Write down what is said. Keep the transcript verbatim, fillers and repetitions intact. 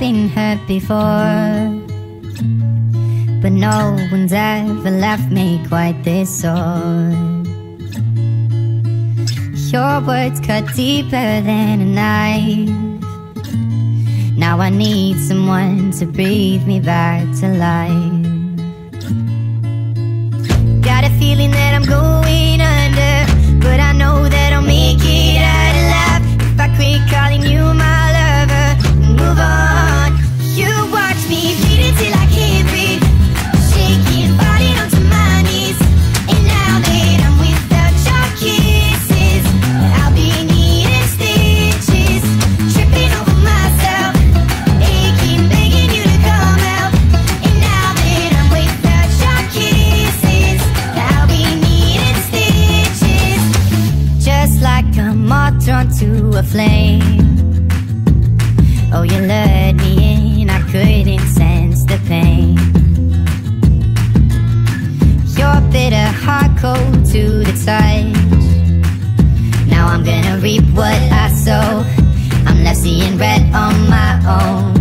been hurt before, but no one's ever left me quite this sore. Your words cut deeper than a knife. Now I need someone to breathe me back to life. Got a feeling that I'm going under, but I know that I'll make it out alive if I quit calling you my lover and move on. You watch me bleed until I can't breathe, shaking, falling onto my knees. And now that I'm without your kisses, I'll be needing stitches, tripping over myself, aching, begging you to come help. And now that I'm without your kisses, I'll be needing stitches, just like a moth drawn to a flame. Oh, you lured me in, I couldn't sense the pain. Your bitter heart cold to the touch. Now I'm gonna reap what I sow. I'm left seeing red on my own.